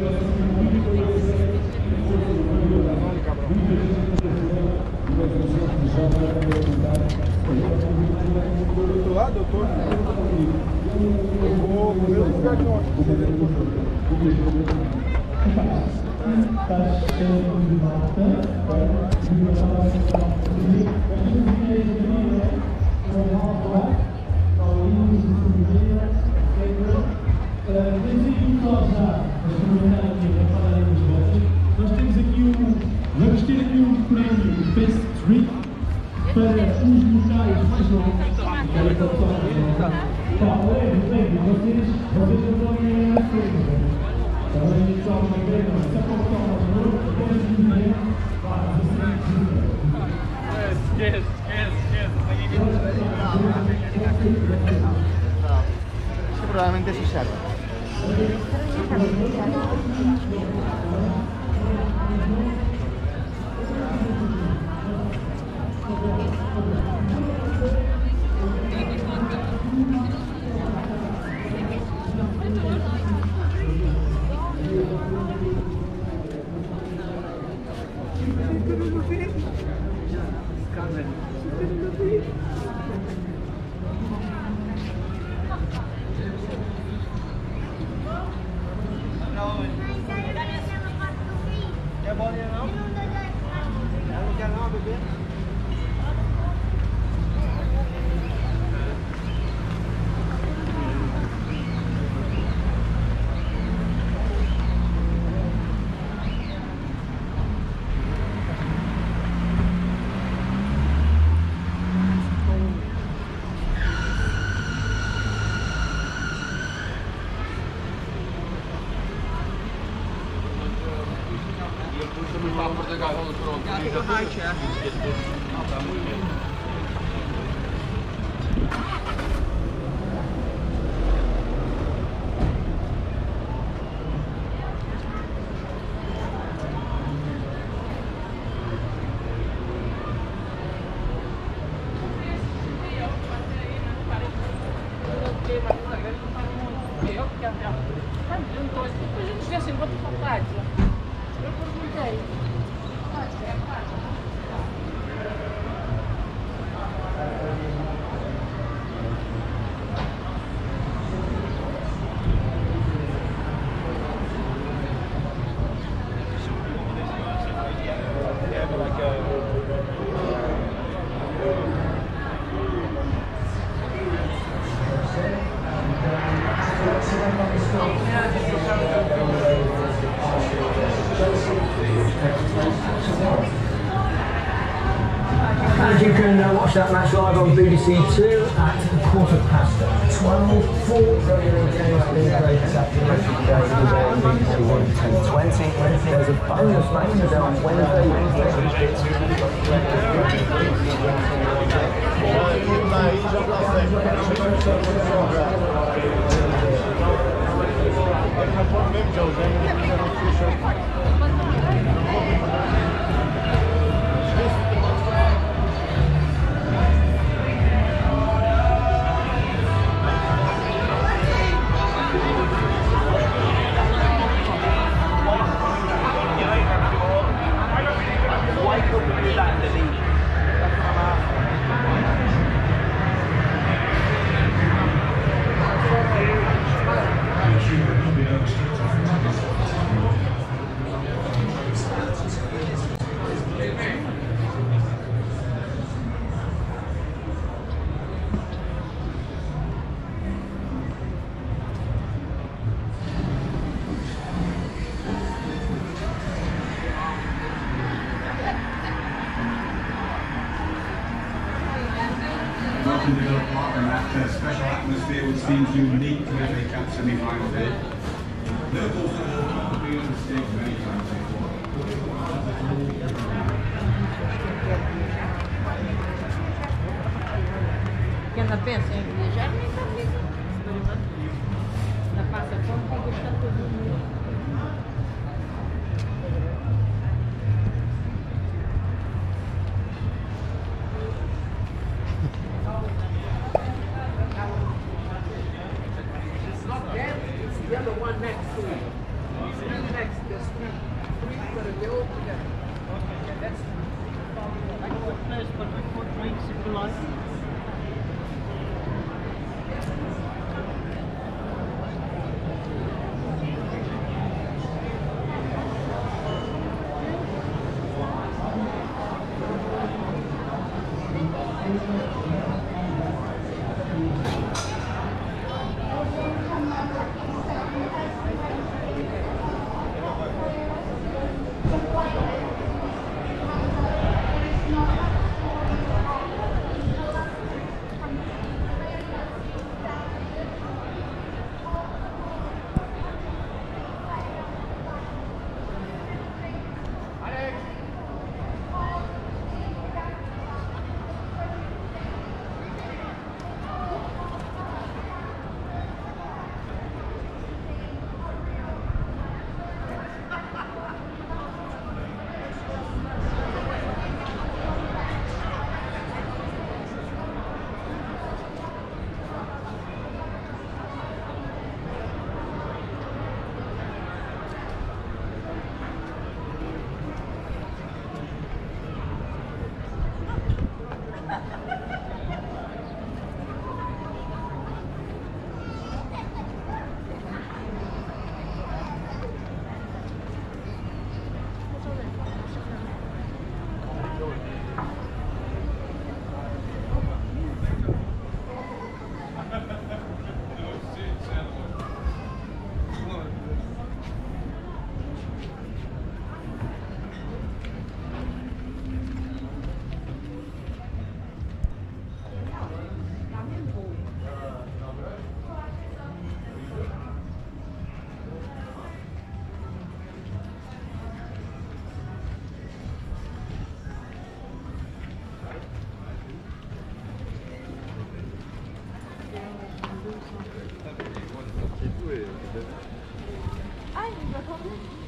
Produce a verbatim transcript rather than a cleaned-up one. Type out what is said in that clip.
Do outro lado eu tô. Eu vou no mesmo lugar que nós. Nós temos aqui um, vamos ter aqui um prémio Best Trick para os locais mais novos. Leve, leve, vocês, vocês não podem ir a frente. Também só uma grande, se apontar aos outros, podem dizer, vá, Esquece, esquece, Esto probablemente sí salga. Quer bolinha não? Não quer não, bebê? para Portugal, pronto. And you can uh, watch that match live on B B C two at a quarter past twelve. Four Premier games being played this afternoon. B B C one ten twenty. There's a bonus match today on Wednesday. Welcome to the park and that uh, special atmosphere which seems unique to the F A Cup semi-final day. Locals have been on the stage many times before. Que ela pensa em viajar, nem está viva. Na passa fome, tem que estar todo mundo. The other one next to it. next, there's three. Three, but they're all together. Okay, that's I got a place, but we put drinks if you like. Ah, il va tomber.